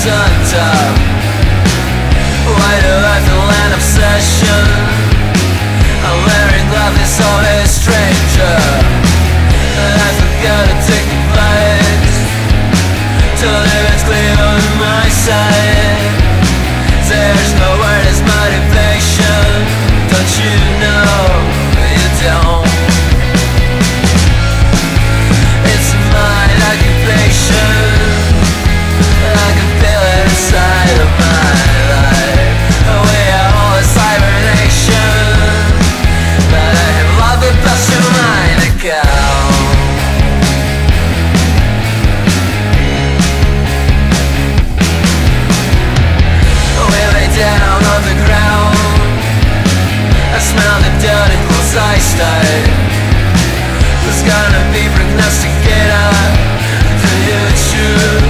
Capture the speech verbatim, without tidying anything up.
turned up. Why do I feel an obsession? I'm wearing glasses of a stranger. I forgot to take the flight to live it clear on my side. There's no word as motivation. Don't you know you don't? It's my occupation. I can feel it inside of my life. We are all a hibernation, but I have loved the past to mine account. We lay down on the ground. I smell the dirt and close eyes tight. Who's gonna be prognosticator? Do you choose?